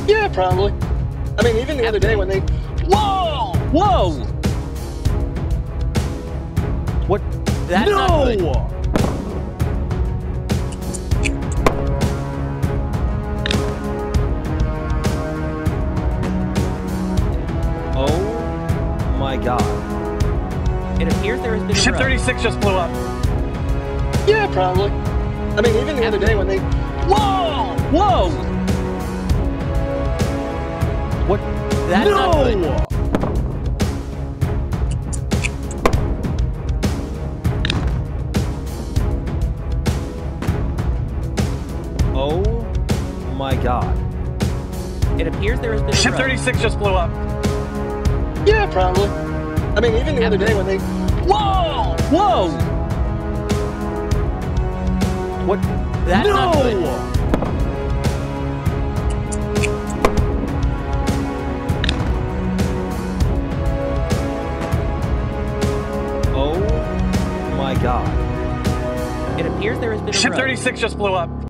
Yeah, probably. I mean, even the other day when they... Whoa! Whoa! What? That's not good. Oh my God. It appears there has been Ship 36 just blew up. Yeah, probably. I mean, even the other day when they... Whoa! Whoa! What? That's not good. Oh my God. It appears there has been Ship 36 just blew up. Yeah, probably. I mean, even the other day when they... Whoa! Whoa! What? That's not good. Oh my God. It appears there has been Ship 36 just blew up.